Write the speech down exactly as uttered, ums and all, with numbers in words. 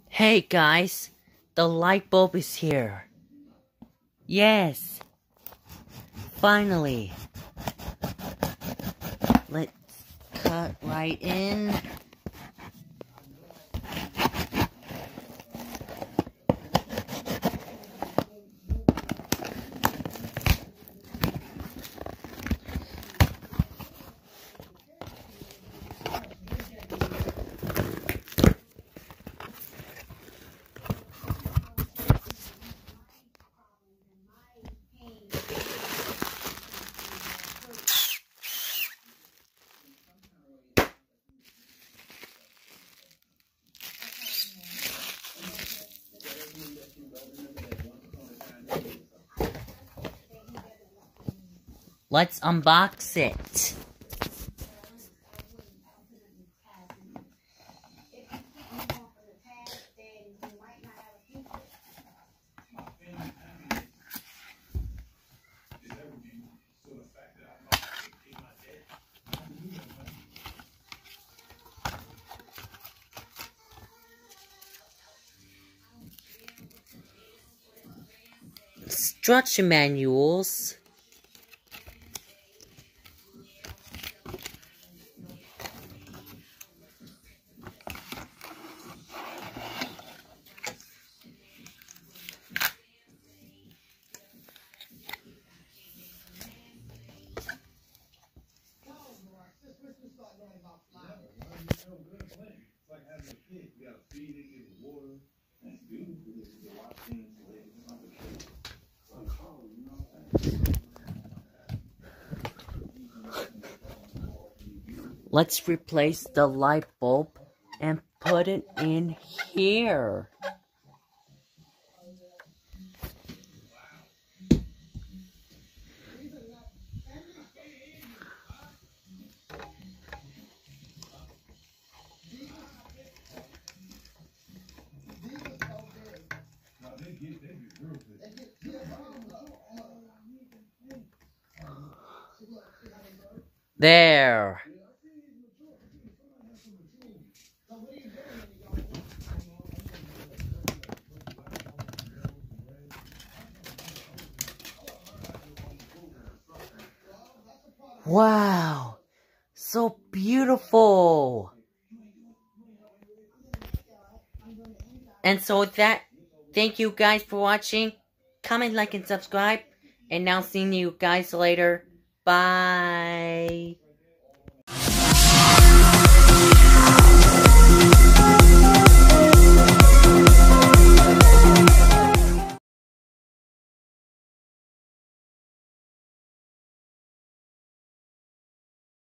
Hey guys, the light bulb is here. Yes, finally. Let's cut right in. Let's unbox it. Instruction manuals. Let's replace the light bulb and put it in here. There. Wow, so beautiful. And so with that, thank you guys for watching. Comment, like, and subscribe. And now seeing you guys later. Bye.